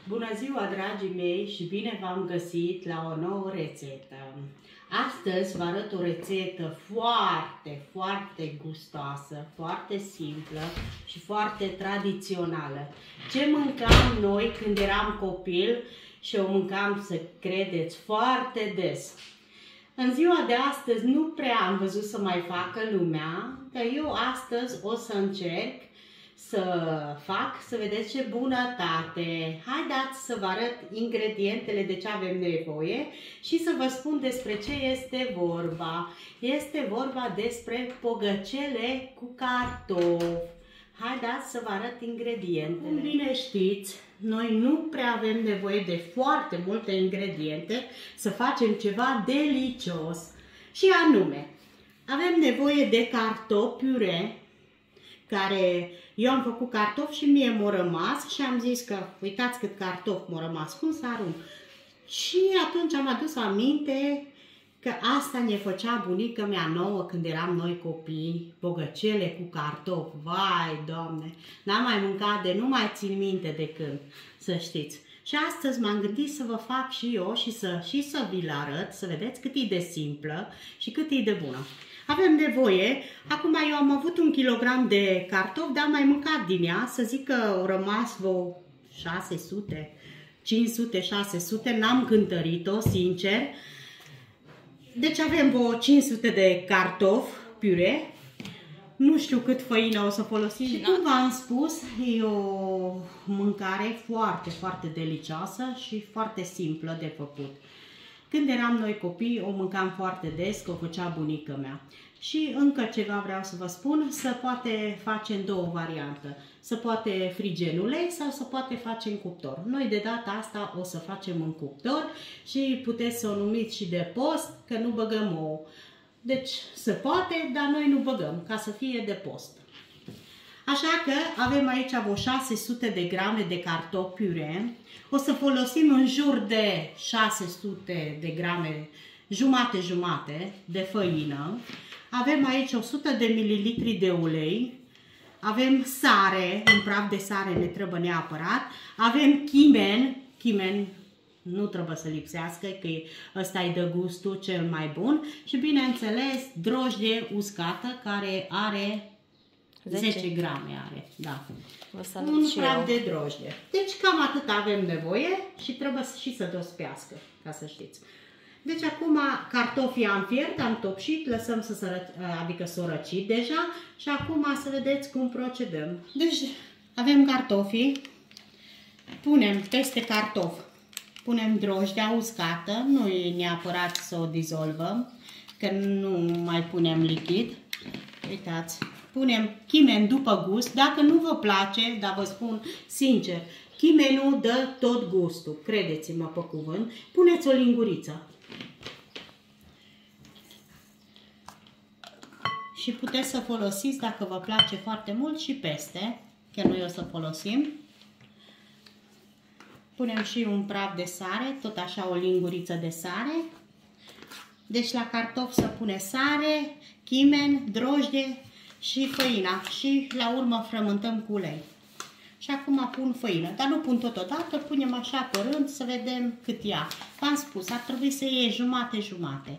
Bună ziua, dragii mei, și bine v-am găsit la o nouă rețetă. Astăzi vă arăt o rețetă foarte gustoasă, foarte simplă și foarte tradițională. Ce mâncam noi când eram copil și o mâncam, să credeți, foarte des. În ziua de astăzi nu prea am văzut să mai facă lumea, dar eu astăzi o să încerc să fac, să vedeți ce bunătate. Haideți să vă arăt ingredientele, de ce avem nevoie și să vă spun despre ce este vorba. Este vorba despre pogăcele cu cartofi. Haideți să vă arăt ingredientele. Cum bine știți, noi nu prea avem nevoie de foarte multe ingrediente să facem ceva delicios. Și anume, avem nevoie de cartofi pure, care eu am făcut cartofi și mie m-au rămas și am zis că uitați cât cartofi m-au rămas, cum să arunc. Și atunci am adus aminte că asta ne făcea bunica mea nouă când eram noi copii, bogăcele cu cartofi. Vai, Doamne, n-am mai mâncat de nu mai țin minte de când, să știți. Și astăzi m-am gândit să vă fac și eu și să vi-l arăt, să vedeți cât e de simplă și cât e de bună. Avem nevoie, acum eu am avut 1 kilogram de cartofi, dar am mai mâncat din ea, să zic că au rămas vreo 600, 500, 600, n-am cântărit-o, sincer. Deci avem vreo 500 de cartofi pure, nu știu cât făină o să folosim. Și cum v-am spus, e o mâncare foarte delicioasă și foarte simplă de făcut. Când eram noi copii, o mâncam foarte des, că o făcea bunica mea. Și încă ceva vreau să vă spun, se poate face în două variante. Se poate frige în ulei sau se poate face în cuptor. Noi de data asta o să facem în cuptor și puteți să o numiți și de post, că nu băgăm ouă. Deci se poate, dar noi nu băgăm, ca să fie de post. Așa că avem aici vreo 600 de grame de cartofi pure. O să folosim în jur de 600 de grame, jumate de făină. Avem aici 100 de mililitri de ulei. Avem sare, un praf de sare ne trebuie neapărat. Avem chimen, nu trebuie să lipsească, că ăsta îi dă gustul cel mai bun. Și bineînțeles drojdie uscată, care are 10 grame are, da. Un praf de drojdie. Deci cam atât avem nevoie și trebuie și să dospească, ca să știți. Deci acum cartofii am fiert, am topșit, lăsăm adică s-o răcit deja și acum să vedeți cum procedăm. Deci avem cartofii, punem peste cartof, punem drojdia uscată, nu e neapărat să o dizolvăm, că nu mai punem lichid. Uitați. Punem chimen după gust, dacă nu vă place, dar vă spun sincer, chimenul dă tot gustul, credeți-mă pe cuvânt, puneți o linguriță. Și puteți să folosiți, dacă vă place foarte mult, și peste, chiar noi o să folosim. Punem și un praf de sare, tot așa o linguriță de sare. Deci la cartof să pune sare, chimen, drojdie și făina și la urmă frământăm cu ulei. Și acum pun făină, dar nu pun totodată, punem așa pe rând să vedem cât ia. V-am spus, ar trebui să iei jumate.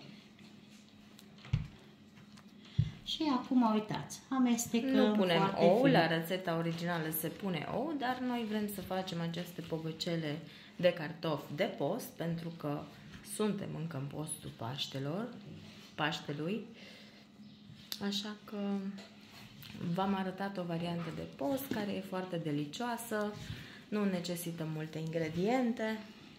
Și acum uitați, amestecăm. Nu punem ou, fin. La rețeta originală se pune ou, dar noi vrem să facem aceste pogăcele de cartofi de post, pentru că suntem încă în postul Paștelui. Așa că v-am arătat o variantă de post care e foarte delicioasă, nu necesită multe ingrediente.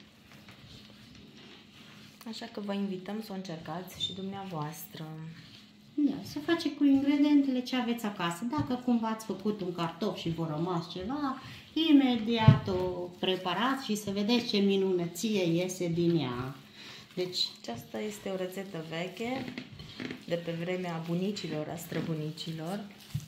Așa că vă invităm să o încercați și dumneavoastră. Da, să faceți cu ingredientele ce aveți acasă. Dacă cumva ați făcut un cartof și vă rămas ceva, imediat o preparați și să vedeți ce minunăție iese din ea. Deci, aceasta este o rețetă veche, de pe vremea bunicilor, a străbunicilor.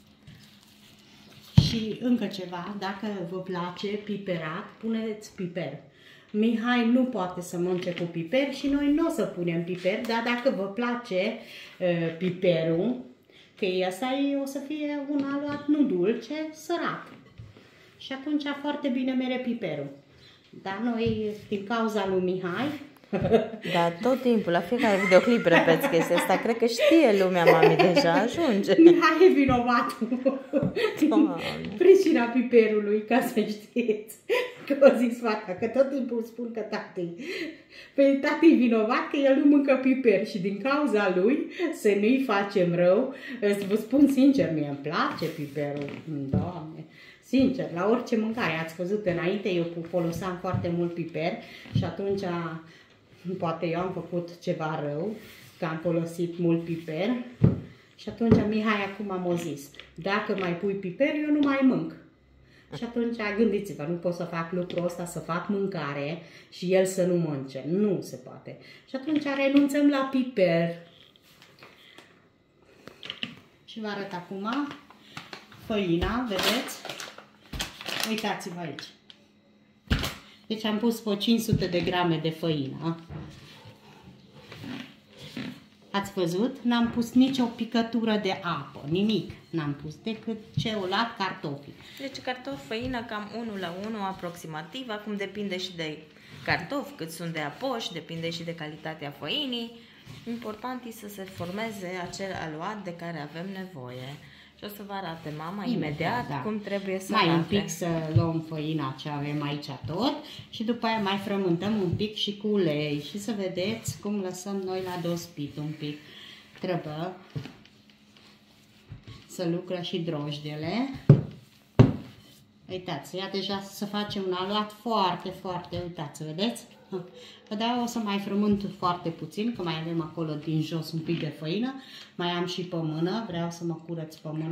Și încă ceva, dacă vă place piperat, puneți piper. Mihai nu poate să mănânce cu piper și noi nu o să punem piper, dar dacă vă place piperul, că ăsta o să fie un aluat nu dulce, sărat. Și atunci foarte bine mere piperul. Dar noi, din cauza lui Mihai... Da, tot timpul, la fiecare videoclip repeți chestia asta. Cred că știe lumea, mami, deja ajunge. Mihai e vinovatul din pricina piperului, ca să știți. Că o zic soarta, că tot timpul spun că tati. Păi tati e vinovat că el nu mâncă piper și din cauza lui să nu-i facem rău. Vă spun sincer, mie îmi place piperul. Doamne. Sincer, la orice mâncare, ați văzut înainte, eu foloseam foarte mult piper și atunci poate eu am făcut ceva rău, că am folosit mult piper și atunci Mihai acum m-a zis, dacă mai pui piper, eu nu mai mânc. Și atunci gândiți-vă, nu pot să fac lucrul ăsta, să fac mâncare și el să nu mănânce. Nu se poate. Și atunci renunțăm la piper. Și vă arăt acum făina, vedeți? Uitați-vă aici. Deci am pus vreo 500 de grame de făină. Ați văzut? N-am pus nicio picătură de apă, nimic n-am pus, decât ce o lat cartofi. Deci cartofi, făină, cam 1 la 1 aproximativ. Acum depinde și de cartofi, cât sunt de apoși, depinde și de calitatea făinii. Important e să se formeze acel aluat de care avem nevoie. Și o să vă arate mama imediat cum trebuie să mai arate. Un pic să luăm făina ce avem aici tot și după aia mai frământăm un pic și cu ulei și să vedeți cum lăsăm noi la dospit un pic. Trebuie să lucră și drojdele. Uitați, ia deja să face un aluat foarte, foarte, uitați, vedeți? Da, o să mai frământ foarte puțin, că mai avem acolo din jos un pic de făină. Mai am și pe mână, vreau să mă curăț pe mână.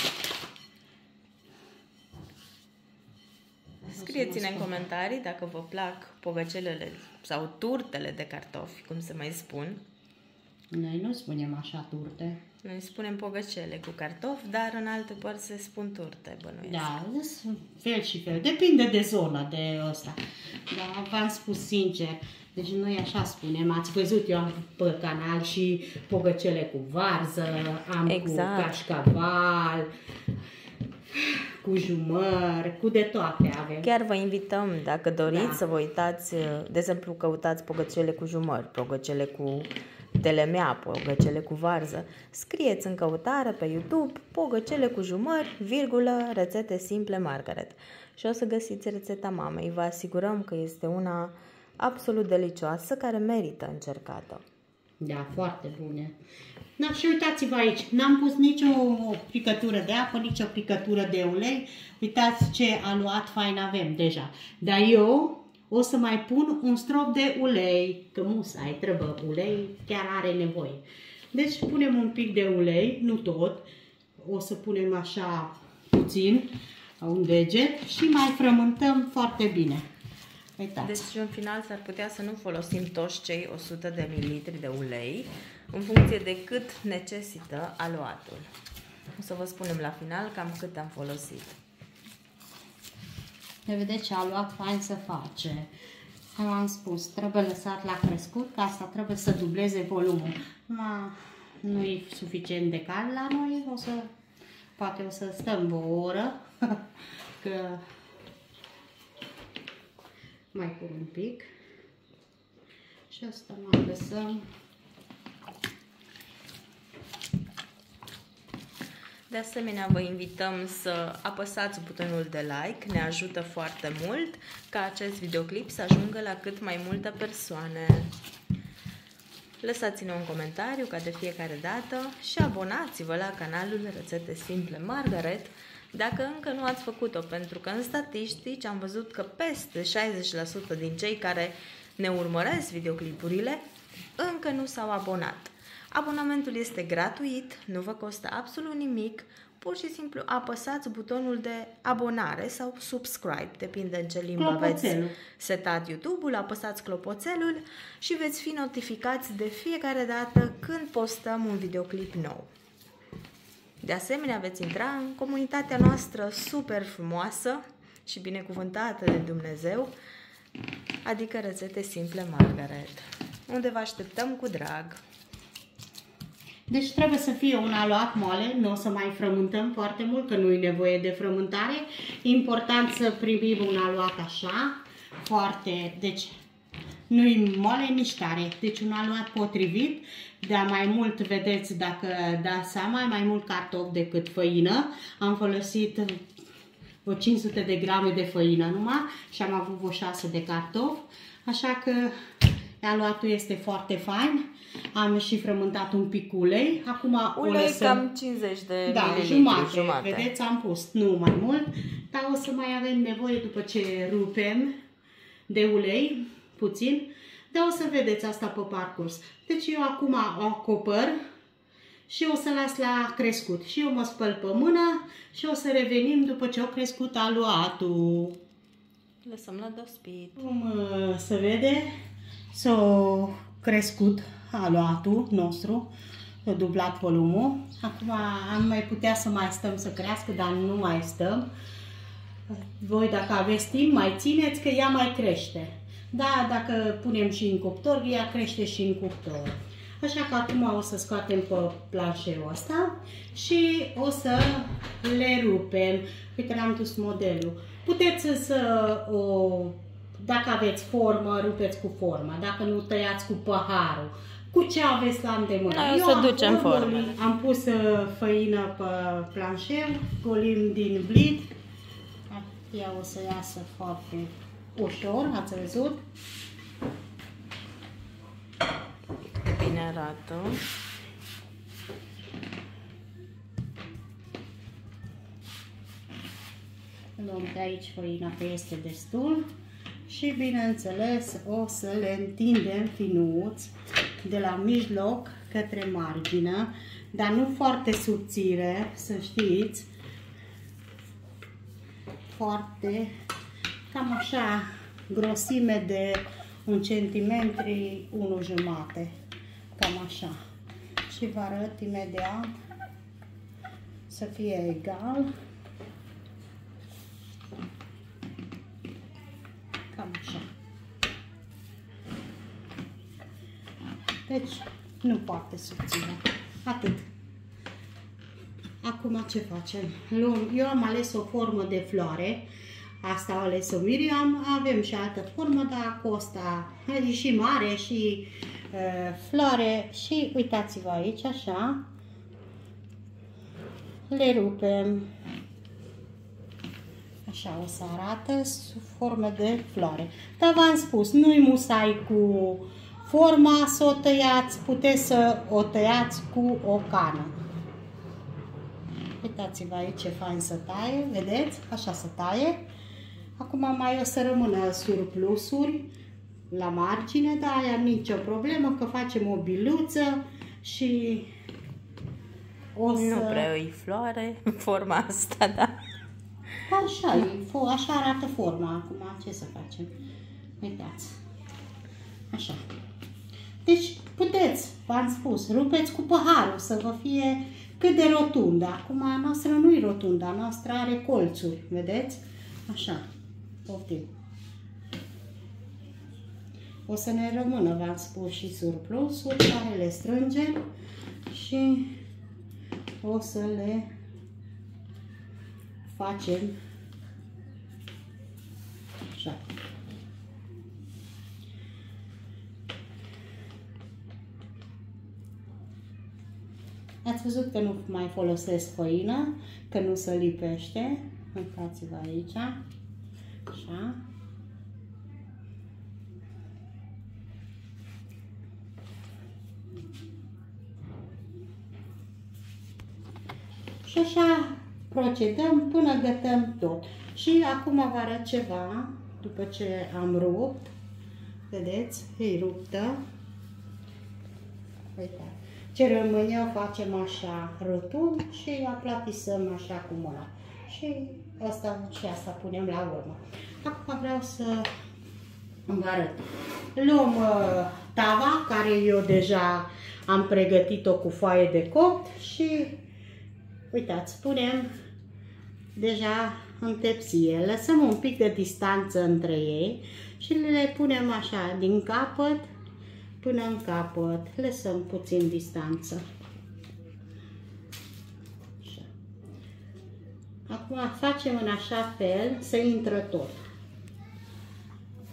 Scrieți-ne în comentarii dacă vă plac pogăcelele sau turtele de cartofi, cum se mai spun. Noi nu spunem așa turte. Noi spunem pogăcele cu cartofi, dar în alte părți se spun turte, bănuiesc. Da, sunt fel și fel. Depinde de zonă, de ăsta. Dar v-am spus sincer, deci noi așa spunem. Ați văzut, eu am pe canal și pogăcele cu varză, am cu cașcaval, cu jumăr, cu de toate avem. Chiar vă invităm, dacă doriți, să vă uitați, de exemplu, căutați pogăcele cu jumăr, pogăcele cu telemea, pogăcele cu varză. Scrieți în căutare pe YouTube pogăcele cu jumări, virgulă, rețete simple Margaret. Și o să găsiți rețeta mamei. Vă asigurăm că este una absolut delicioasă, care merită încercată. Da, foarte bune. Da, și uitați-vă aici, n-am pus nicio picătură de apă, nicio picătură de ulei. Uitați ce aluat fain avem deja. Dar eu o să mai pun un strop de ulei, că musai, trebuie ulei, chiar are nevoie. Deci punem un pic de ulei, nu tot, o să punem așa puțin, un deget și mai frământăm foarte bine. Uitați. Deci în final s-ar putea să nu folosim toți cei 100 de mililitri de ulei, în funcție de cât necesită aluatul. O să vă spunem la final cam cât am folosit. Vedeți ce aluat fain să face. Am spus, trebuie lăsat la crescut, că asta trebuie să dubleze volumul. Nu e suficient de cald la noi, poate o să stăm o oră, că mai pun un pic. Și asta mai lăsăm. De asemenea, vă invităm să apăsați butonul de like, ne ajută foarte mult ca acest videoclip să ajungă la cât mai multe persoane. Lăsați-ne un comentariu ca de fiecare dată și abonați-vă la canalul Rețete Simple Margaret dacă încă nu ați făcut-o, pentru că în statistici am văzut că peste 60% din cei care ne urmăresc videoclipurile încă nu s-au abonat. Abonamentul este gratuit, nu vă costă absolut nimic, pur și simplu apăsați butonul de abonare sau subscribe, depinde în ce limbă aveți setat YouTube-ul, apăsați clopoțelul și veți fi notificați de fiecare dată când postăm un videoclip nou. De asemenea, veți intra în comunitatea noastră super frumoasă și binecuvântată de Dumnezeu, adică Rețete Simple Margaret, unde vă așteptăm cu drag. Deci trebuie să fie un aluat moale, nu o să mai frământăm foarte mult, că nu e nevoie de frământare. Important să primim un aluat așa, foarte, deci nu-i moale, nici tare. Deci un aluat potrivit, dar mai mult, vedeți, dacă dați seama, mai mult cartof decât făină. Am folosit o 500 de grame de făină numai și am avut vreo 6 de cartof. Așa că aluatul este foarte fain. Am și frământat un pic ulei. Acum ulei cam 50 de mililitri. Jumate. Vedeți, am pus, nu mai mult, dar o să mai avem nevoie după ce rupem de ulei, puțin, dar o să vedeți asta pe parcurs. Deci eu acum o acopăr și o să las la crescut. Și eu mă spăl pe mână și o să revenim după ce o crescut aluatul. Lăsăm la dospit. Cum se vede, s-a crescut aluatul nostru, a dublat volumul. Acum am mai putea să mai stăm să crească, dar nu mai stăm. Voi, dacă aveți timp, mai țineți, că ea mai crește. Da, dacă punem și în cuptor, ea crește și în cuptor. Așa că acum o să scoatem pe planșeul ăsta și o să le rupem. Uite, l-am dus modelul. Puteți să dacă aveți formă, rupeți cu forma. Dacă nu, tăiați cu paharul. Cu ce aveți la îndemână? Noi o să ducem formă. Am pus făină pe planșeu, golim din blid. Ea o să iasă foarte ușor, ați văzut? Bine arată. Luăm de aici făina, că este destul. Și bineînțeles o să le întindem finuț de la mijloc către margine, dar nu foarte subțire, să știți. Foarte, cam așa, grosime de 1 cm, 1,5 cam așa. Și vă arăt imediat să fie egal. Cam așa. Deci, nu foarte subțire. Atât. Acum ce facem? Eu am ales o formă de floare. Asta a ales-o Miriam. Avem și altă formă, dar cu asta e și mare și floare. Și uitați-vă aici, așa. Le rupem. Așa o să arată sub formă de floare. Dar v-am spus, nu-i musai cu forma să o tăiați, puteți să o tăiați cu o cană. Uitați-vă aici ce fain să taie, vedeți? Așa să taie. Acum mai o să rămână surplusuri la margine, dar aia nicio problemă, că facem o biluță și o să... Nu prea îi floare forma asta, da? Așa arată forma acum, ce să facem? Uitați. Așa. Deci puteți, v-am spus, rupeți cu paharul să vă fie cât de rotundă. Acum a noastră nu-i rotundă, a noastră are colțuri, vedeți? Așa. Poftim. O să ne rămână, v-am spus, și surplusuri care le strângem și o să le facem așa. Ați văzut că nu mai folosesc făină, că nu se lipește. Uitați-vă aici. Așa. Și așa procedăm până gătăm tot. Și acum vă arăt ceva, după ce am rupt. Vedeți? E ruptă. Uitați. Ce rămâne o facem așa rotund și aplatisăm așa cu mâna. Și asta și asta punem la urmă. Acum vreau să vă arăt. Luăm tava, care eu deja am pregătit-o cu foaie de copt și uitați, punem deja în tepsie. Lăsăm un pic de distanță între ei și le punem așa din capăt până în capăt. Lăsăm puțin distanță. Așa. Acum facem în așa fel să intră tot.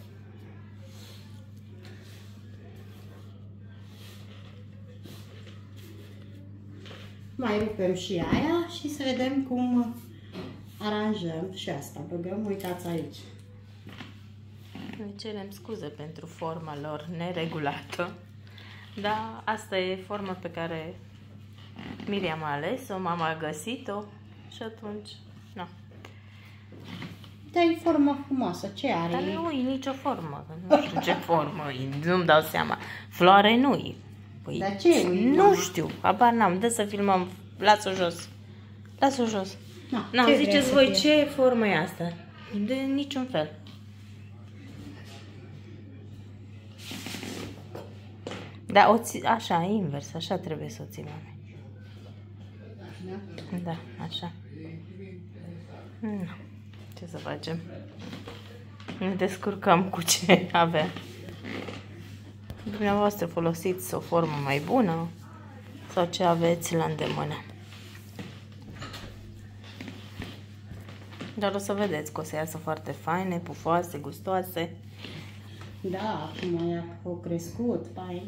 Mai rupem și aia și să vedem cum aranjăm și asta. Băgăm, uitați aici. Ne cerem scuze pentru forma lor neregulată, dar asta e forma pe care Miriam a ales-o, mama a găsit-o și atunci, nu. Dă-i formă frumoasă, ce are? Dar nu e nicio formă, nu știu ce formă e, nu-mi dau seama. Floare nu e. Păi, dar ce e? Nu știu, habar n-am, dă să filmăm, lasă-o jos. Lasă-o jos. Nu, ziceți voi ce formă e asta? De niciun fel. Da, așa, invers, așa trebuie să o ții, mame. Da, așa. Ce să facem? Ne descurcăm cu ce avem. Dumneavoastră folosiți o formă mai bună sau ce aveți la îndemână. Dar o să vedeți că o să iasă foarte faine, pufoase, gustoase. Da, acum au crescut, fain.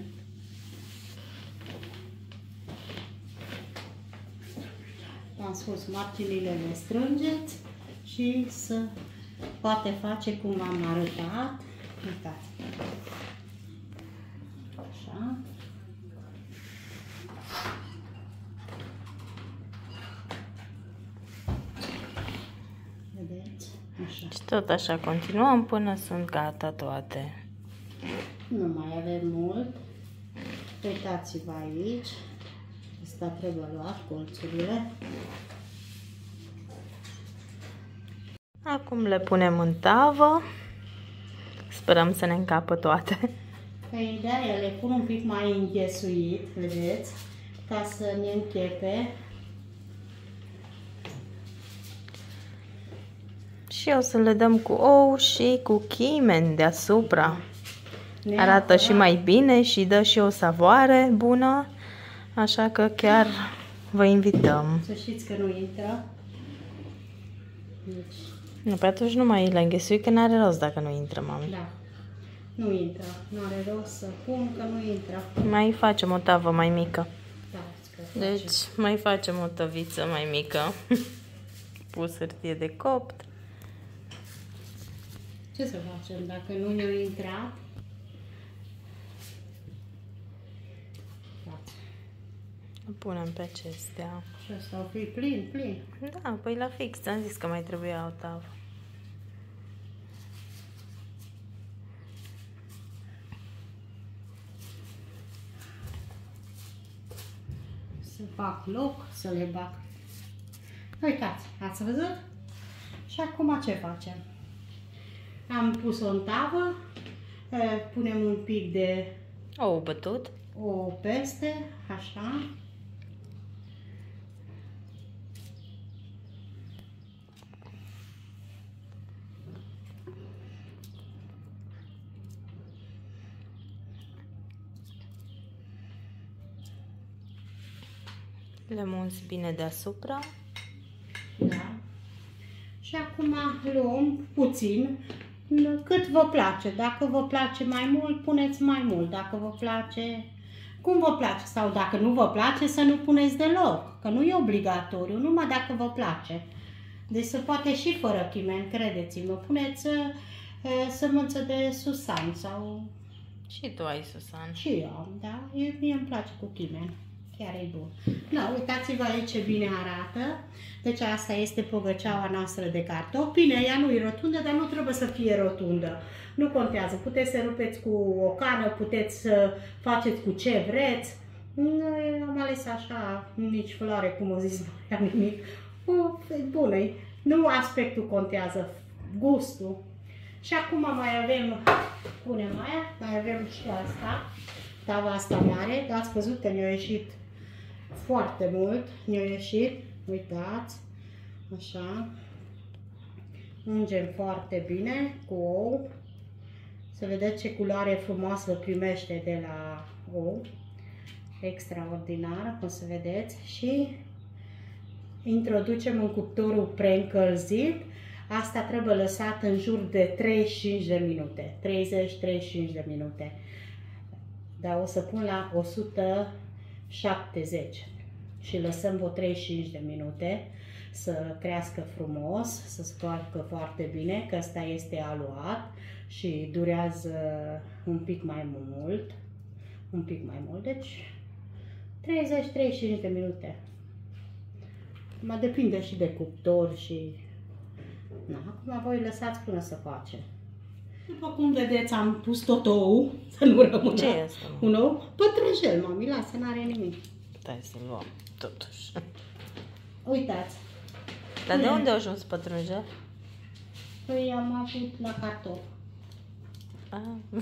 Am spus, marginile le strângeți și să poate face cum v-am arătat. Uitați. Așa. Vedeți? Așa. Și tot așa continuăm până sunt gata toate. Nu mai avem mult. Uitați-vă aici. Asta trebuie luat, colțurile. Acum le punem în tavă. Sperăm să ne încapă toate. Păi da, le pun un pic mai înghesuit, vedeți, ca să ne închepe. Și o să le dăm cu ou și cu chimen deasupra. Arată și mai bine și dă și o savoare bună. Așa că chiar vă invităm. Să știți că nu intră. Deci... Nu, pe atunci nu mai le înghesui, că n-are rost dacă nu intră, mami. Da, nu intră. Nu are rost să pun, că nu intră. Mai facem o tavă mai mică. Da, deci mai facem o tăviță mai mică. Pus hârtie de copt. Ce să facem dacă nu ne-au intrat? Punem pe acestea. Și asta o fi plin, plin. Da, păi la fix, ți-am zis că mai trebuia o tavă. Să fac loc, să le bag. Uitați, ați văzut? Și acum ce facem? Am pus-o în tavă, punem un pic de ou bătut. Ou peste, așa. Le munți bine deasupra. Da. Și acum luăm puțin, cât vă place. Dacă vă place mai mult, puneți mai mult. Dacă vă place, cum vă place. Sau dacă nu vă place, să nu puneți deloc. Că nu e obligatoriu, numai dacă vă place. Deci se poate și fără chimen, credeți-mă. Puneți sămânță de susan sau... Și tu ai susan. Și eu, da. Mie îmi place cu chimen. Chiar e bun. Da, uitați-vă aici ce bine arată. Deci asta este pogăceaua noastră de cartofi. Bine, ea nu e rotundă, dar nu trebuie să fie rotundă. Nu contează. Puteți să rupeți cu o cană, puteți să faceți cu ce vreți. Noi am ales așa, nici floare, cum o zis, nu am nimic. E bună. Nu aspectul contează, gustul. Și acum mai avem, punem aia, mai avem și asta. Tava asta mare, ați văzut că ne-a ieșit foarte mult, ne-a ieșit, uitați, așa, ungem foarte bine cu ou, să vedeți ce culoare frumoasă primește de la ou, extraordinar, o să vedeți, și introducem în cuptorul preîncălzit. Asta trebuie lăsat în jur de 35 de minute, 30-35 de minute. Dar o să pun la 170. și lăsăm vreo 35 de minute să crească frumos, să se coacă foarte bine, că ăsta este aluat și durează un pic mai mult. Deci 30-35 de minute. Mă depinde și de cuptor și... Na, acum voi lăsați până să face. După cum vedeți, am pus tot ou, să nu rămână. Ce e asta? Un ou? Pătrunjel, mami, lasă, n-are nimic. Stai să luăm, totuși. Uitați. Dar de unde a ajuns pătrunjel? Păi am avut la cartof. Ah.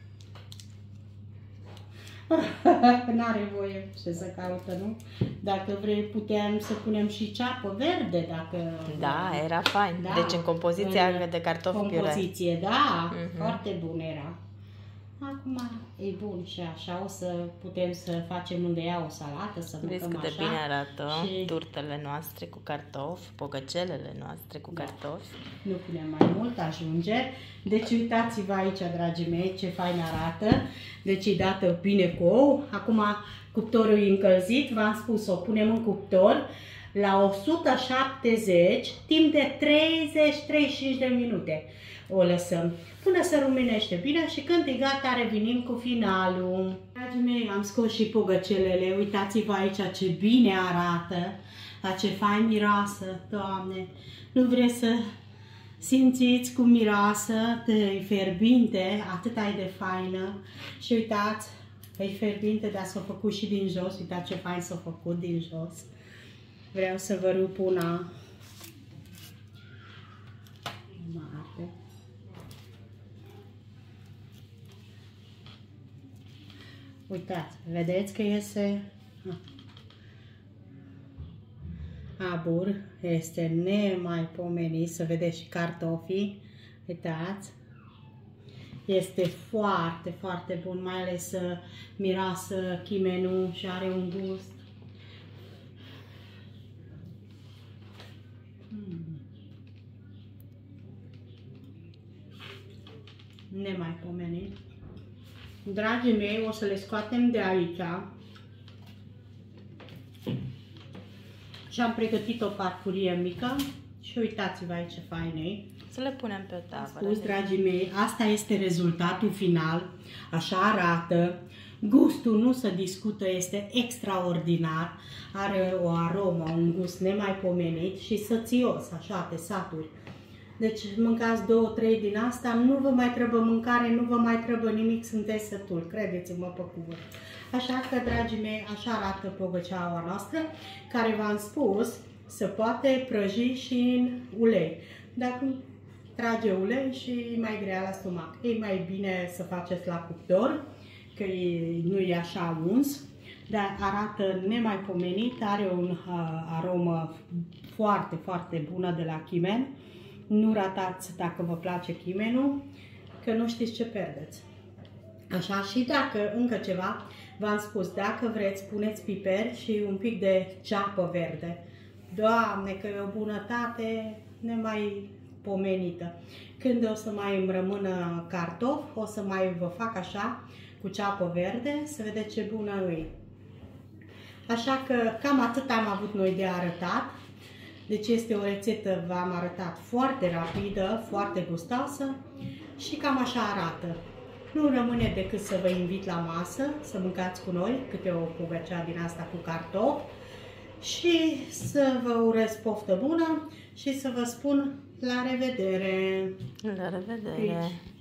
N-are voie ce să caută, nu? Dacă vrei, putem să punem și ceapă verde, dacă... Da, era fain. Da. Deci în compoziția de cartofi piure. Compoziție, da, foarte bun era. Acum e bun și așa, o să putem să facem unde ea o salată, să mâncăm așa. Vezi cât de bine arată și... turtele noastre cu cartofi, bogăcelele noastre cu cartofi. Nu punem mai mult, ajunge. Deci uitați-vă aici, dragii mei, ce fain arată. Deci e dată bine cu ou. Acum cuptorul e încălzit, v-am spus, o punem în cuptor la 170 timp de 30-35 de minute. O lăsăm până se rumenește bine și când e gata revenim cu finalul. Dragii mei, am scos și pogăcelele. Uitați-vă aici ce bine arată, la ce fain miroasă, Doamne. Nu vreți să simțiți cum miroasă, e fierbinte, atât e de faină. Și uitați, e fierbinte, dar s-a făcut și din jos. Uitați ce fain s-a făcut din jos. Vreau să vă rup una. Uitați, vedeți că iese abur, este nemaipomenit, să vedeți și cartofii, uitați, este foarte, foarte bun, mai ales miroasă chimenul și are un gust. Nemaipomenit. Dragii mei, o să le scoatem de aici și am pregătit o farfurie mică și uitați-vă aici ce fain e. Să le punem pe o tavă. Spus, dragii mei, asta este rezultatul final, așa arată. Gustul nu se discută, este extraordinar, are o aromă, un gust nemaipomenit și sățios, așa, te saturi. Deci mâncați 2-3 din asta, nu vă mai trebuie mâncare, nu vă mai trebuie nimic, sunteți sătuli, credeți-mă pe cuvânt. Așa că, dragii mei, așa arată pogăceaua noastră, care v-am spus, se poate prăji și în ulei. Dacă trage ulei și e mai grea la stomac. E mai bine să faceți la cuptor, că nu e așa uns, dar arată nemaipomenit, are un aromă foarte, foarte bună de la chimen. Nu ratați dacă vă place chimenul, că nu știți ce pierdeți. Așa, și dacă încă ceva, v-am spus, dacă vreți, puneți piper și un pic de ceapă verde. Doamne, că e o bunătate nemaipomenită. Când o să mai îmi rămână cartof, o să mai vă fac așa, cu ceapă verde, să vedeți ce bună e. Așa că cam atât am avut noi de arătat. Deci este o rețetă, v-am arătat, foarte rapidă, foarte gustoasă și cam așa arată. Nu rămâne decât să vă invit la masă, să mâncați cu noi câte o pugăcea din asta cu cartofi și să vă urez poftă bună și să vă spun la revedere! La revedere!